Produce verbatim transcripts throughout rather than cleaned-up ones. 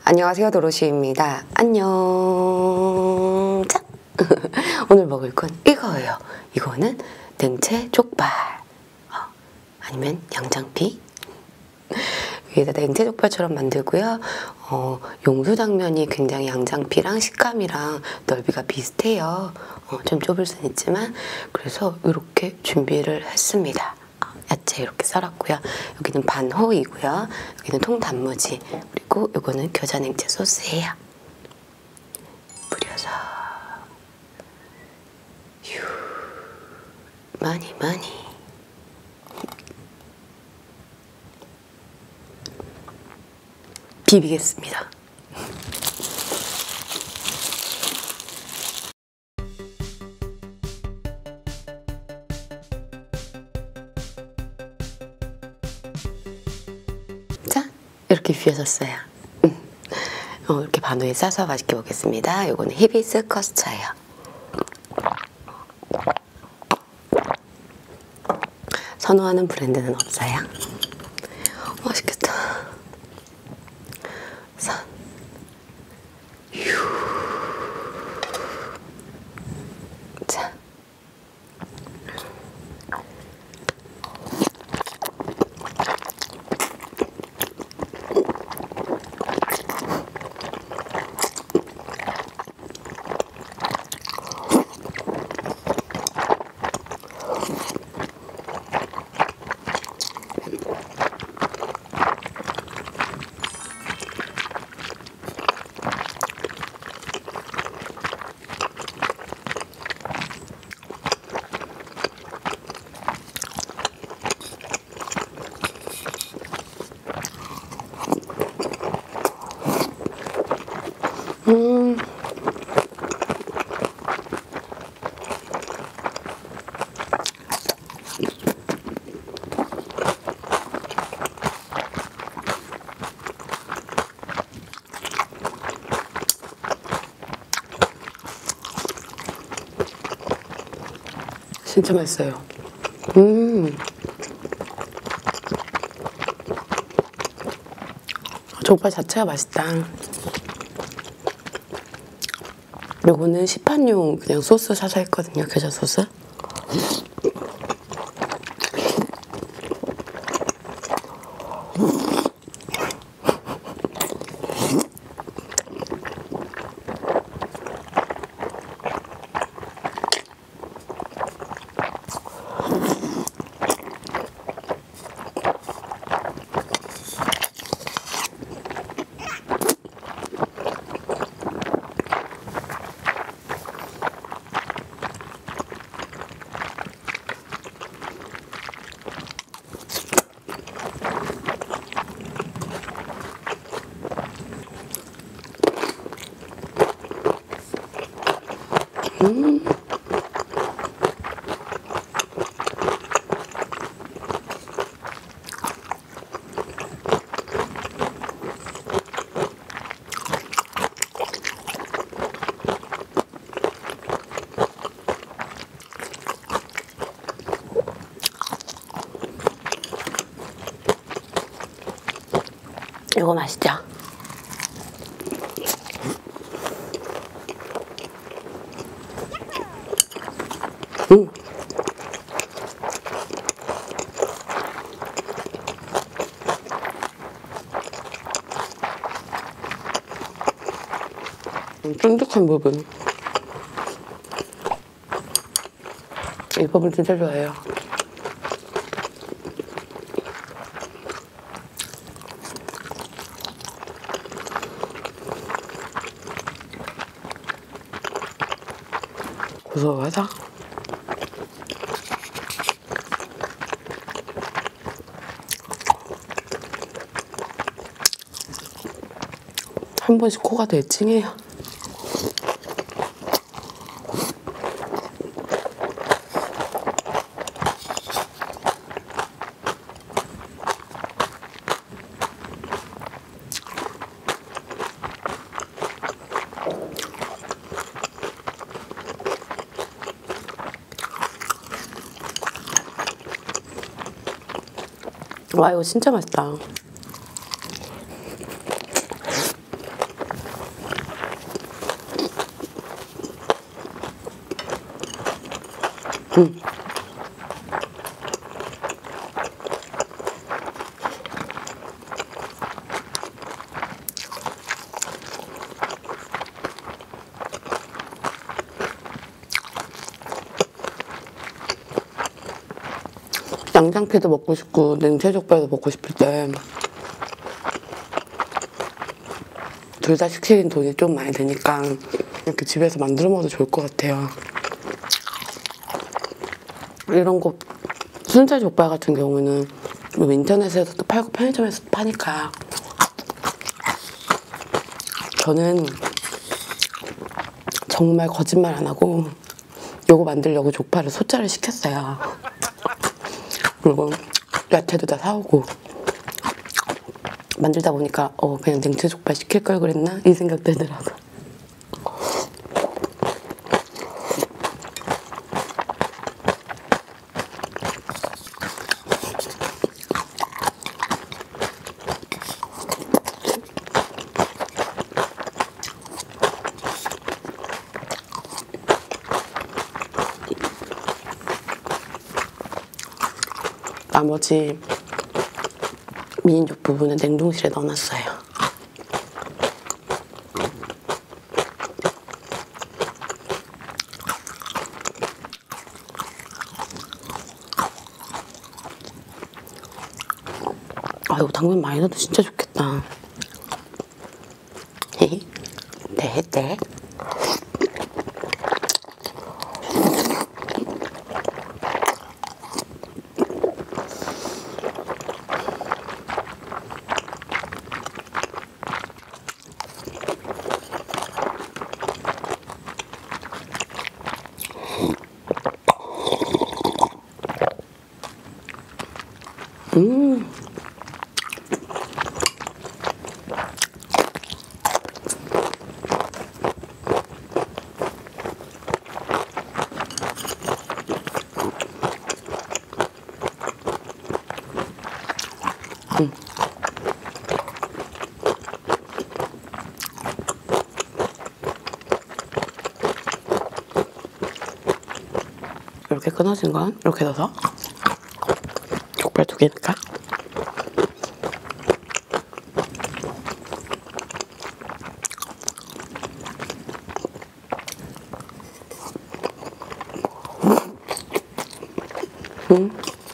안녕하세요, 도로시입니다. 안녕. 자, 오늘 먹을 건 이거예요. 이거는 냉채 족발, 어, 아니면 양장피. 위에다 냉채 족발처럼 만들고요. 어, 용수장면이 굉장히 양장피랑 식감이랑 넓이가 비슷해요. 어, 좀 좁을 순 있지만 그래서 이렇게 준비를 했습니다. 어, 야채 이렇게 썰었고요. 여기는 반호이고요. 여기는 통단무지, 그리고 이거는 겨자냉채 소스예요. 뿌려서 휴, 많이 많이. 비비겠습니다. 자, 이렇게 비벼졌어요. 음. 어, 이렇게 반우에 싸서 맛있게 먹겠습니다. 이거는 히비스커스차예요. 선호하는 브랜드는 없어요. 맛있겠다. 산. 휴. 자. 음. 진짜 맛있어요. 음. 족발 자체가 맛있다. 요거는 시판용 그냥 소스 사서 했거든요. 겨자 소스. 음. 이거 맛있죠? 음. 쫀득한 부분, 이 부분 진짜 좋아해요. 고소하다. 한 번씩 코가 대칭해요. 와, 이거 진짜 맛있다. 양장피도 먹고 싶고 냉채족발도 먹고 싶을 때 둘 다 시키긴 돈이 좀 많이 드니까 이렇게 집에서 만들어 먹어도 좋을 것 같아요. 이런 거 순살 족발 같은 경우는 뭐 인터넷에서도 팔고 편의점에서도 파니까 저는 정말 거짓말 안 하고 요거 만들려고 족발을 소짜를 시켰어요. 그리고 야채도 다 사오고 만들다 보니까 어 그냥 냉채 족발 시킬 걸 그랬나? 이 생각 들더라고. 나머지 미인족 부분은 냉동실에 넣어놨어요. 아 이거 당면 많이 넣어도 진짜 좋겠다. 네, 네. 음. 음. 이렇게 끊어진 건 이렇게 넣어서 족발 두 개니까 음.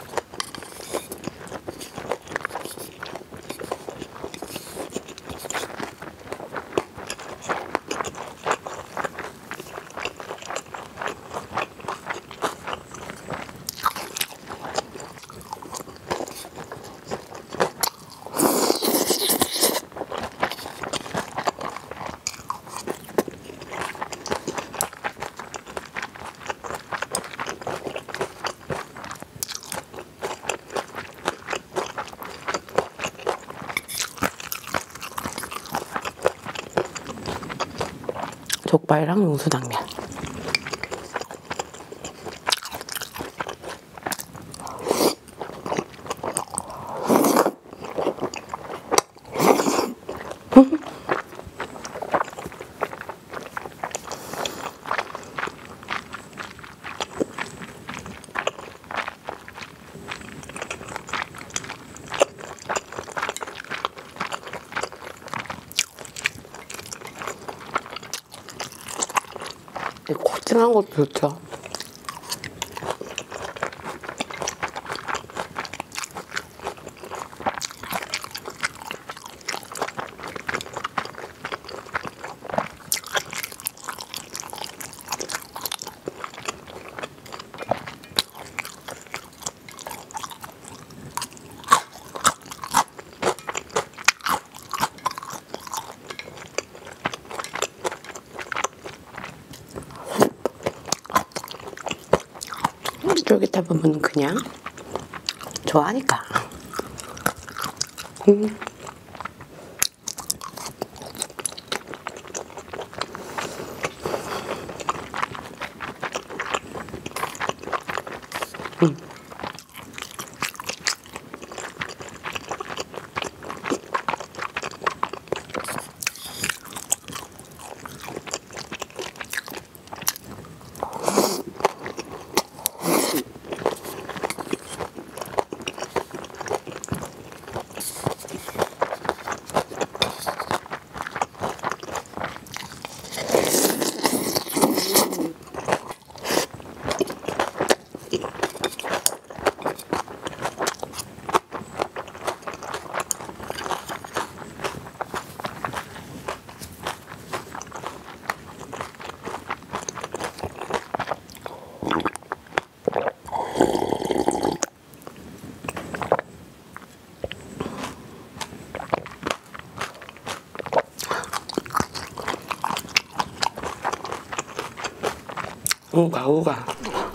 족발이랑 용수당면. 코팅한 것도 좋죠. 쫄깃한 부분은 그냥 좋아하니까. 음. 음. 우가 우가.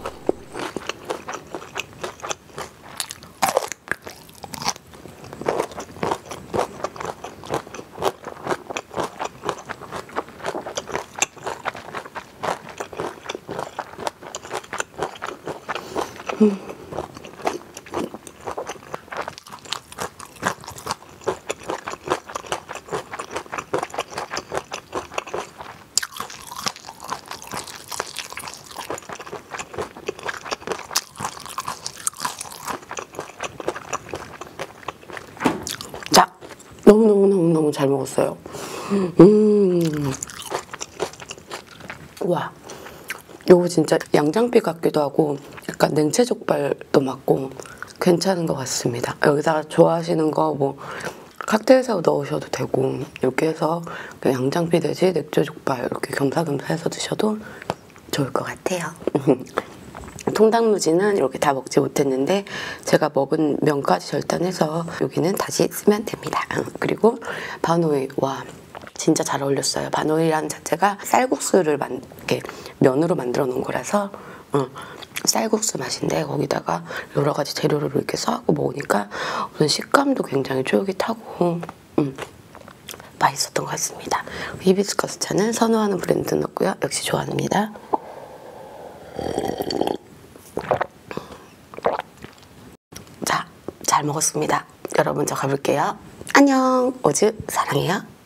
음. 자, 너무너무너무너무 잘 먹었어요. 음. 와, 요거 진짜 양장피 같기도 하고 약간 냉채족발도 맞고 괜찮은 것 같습니다. 여기다가 좋아하시는 거 뭐 칵테일새우 넣으셔도 되고 이렇게 해서 양장피 돼지 냉채족발 이렇게 겸사겸사 해서 드셔도 좋을 것 같아요. 통닭무지는 이렇게 다 먹지 못했는데 제가 먹은 면까지 절단해서 여기는 다시 쓰면 됩니다. 그리고 바노이, 와 진짜 잘 어울렸어요. 바노이라는 자체가 쌀국수를 만, 이렇게 면으로 만들어 놓은 거라서 어, 쌀국수 맛인데 거기다가 여러 가지 재료를 이렇게 써갖고 먹으니까 우선 식감도 굉장히 쫄깃하고 음, 맛있었던 것 같습니다. 히비스커스 차는 선호하는 브랜드 넣고요. 역시 좋아합니다. 자, 잘 먹었습니다. 여러분 저 가볼게요. 안녕. 오즈 사랑해요.